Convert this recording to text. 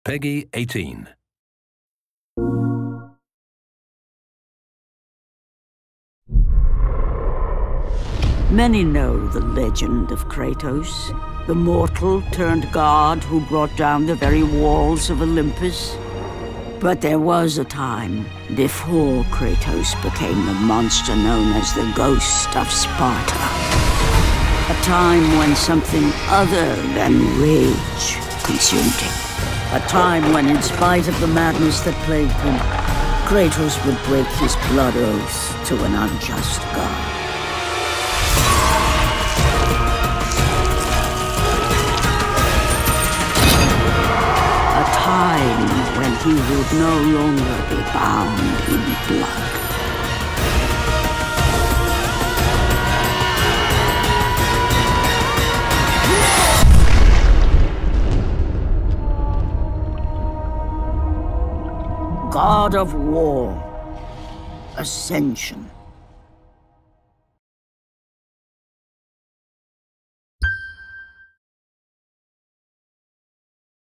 Peggy 18. Many know the legend of Kratos, the mortal turned god who brought down the very walls of Olympus. But there was a time before Kratos became the monster known as the Ghost of Sparta. A time when something other than rage consumed him. A time when, in spite of the madness that plagued him, Kratos would break his blood oath to an unjust god. A time when he would no longer be bound in blood. God of War Ascension.